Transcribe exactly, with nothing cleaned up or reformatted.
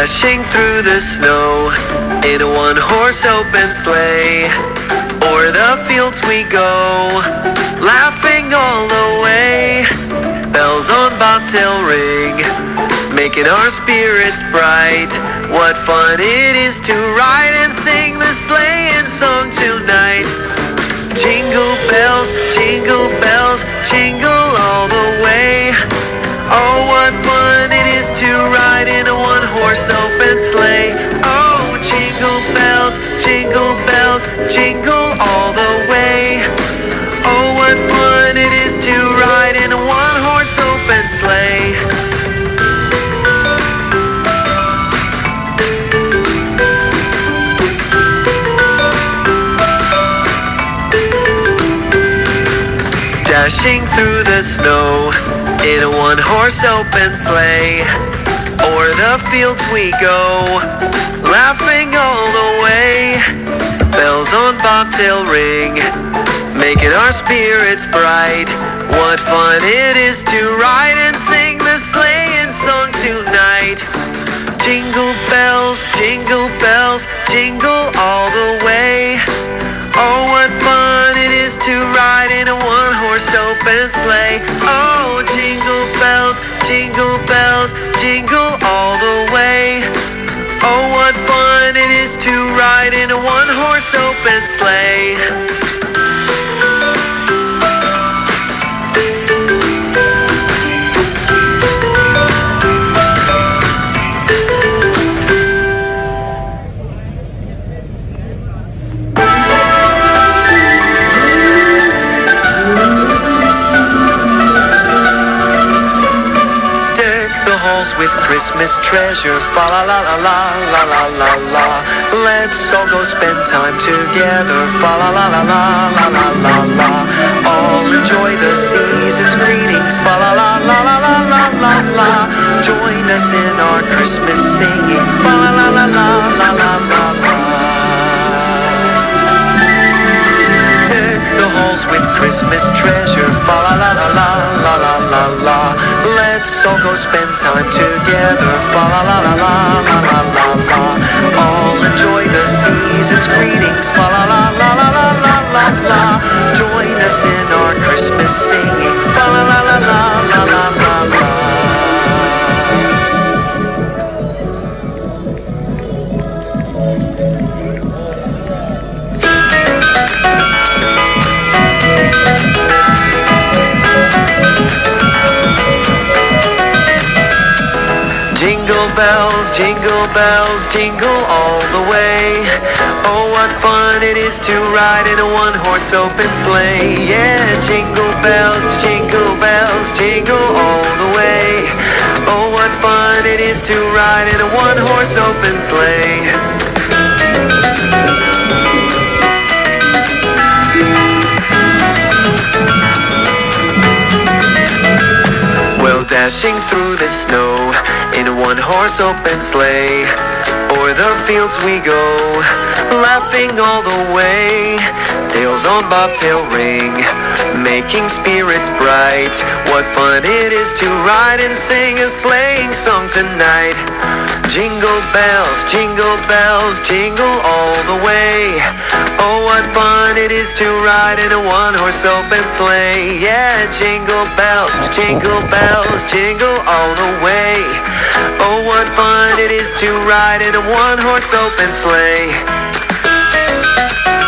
Dashing through the snow in a one-horse open sleigh. O'er the fields we go, laughing all the way. Bells on bobtail ring, making our spirits bright. What fun it is to ride and sing the sleighing song tonight. Jingle bells, jingle bells, jingle all the way. Oh, what fun it is to ride in a one-horse open sleigh. Oh, jingle bells, jingle bells, jingle all the way. Oh, what fun it is to ride in a one-horse open sleigh. Dashing through the snow in a one-horse open sleigh. O'er the fields we go, laughing all the way. Bells on bobtail ring, making our spirits bright. What fun it is to ride and sing the sleighing song tonight. Jingle bells, jingle bells, jingle all the way. Oh, what fun it is to ride in a one-horse open sleigh. Oh, jingle bells, jingle bells, jingle all the way. Oh, what fun it is to ride in a one-horse open sleigh. With Christmas treasure, fa la la la la la la la la. Let's all go spend time together, fa la la la la la la la la. All enjoy the season's greetings, fa la la la la la la la la. Join us in our Christmas singing, fa la la la la la la la la. Deck the halls with Christmas treasure, fa la la la la la la la la. Let's all go spend time together, fa la la la la la la la la. All enjoy the season's greetings, fa la la la la la la la la. Join us in our Christmas singing, fa la la la la la la la la. Jingle bells, jingle bells, jingle all the way. Oh, what fun it is to ride in a one-horse open sleigh. Yeah, jingle bells, jingle bells, jingle all the way. Oh, what fun it is to ride in a one-horse open sleigh. Well, dashing through the snow in a one-horse open sleigh. O'er the fields we go, laughing all the way. Tails on bobtail ring, making spirits bright. What fun it is to ride and sing a sleighing song tonight. Jingle bells, jingle bells, jingle all the way. Oh, what fun it is to ride in a one-horse open sleigh. Yeah, jingle bells, jingle bells, jingle all the way. Oh, what fun it is to ride in a one-horse open sleigh.